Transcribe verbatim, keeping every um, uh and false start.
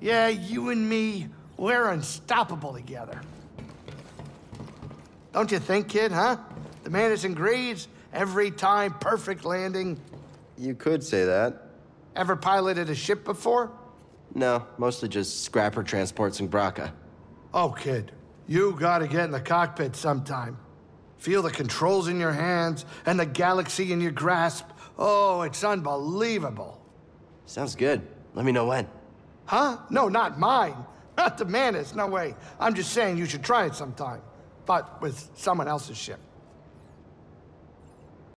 Yeah, you and me, we're unstoppable together. Don't you think, kid, huh? The man is in greez, every time, perfect landing. You could say that. Ever piloted a ship before? No, mostly just scrapper transports and Braca. Oh, kid, you gotta get in the cockpit sometime. Feel the controls in your hands and the galaxy in your grasp. Oh, it's unbelievable. Sounds good. Let me know when. Huh? No, not mine. Not the Manus, no way. I'm just saying you should try it sometime. But with someone else's ship.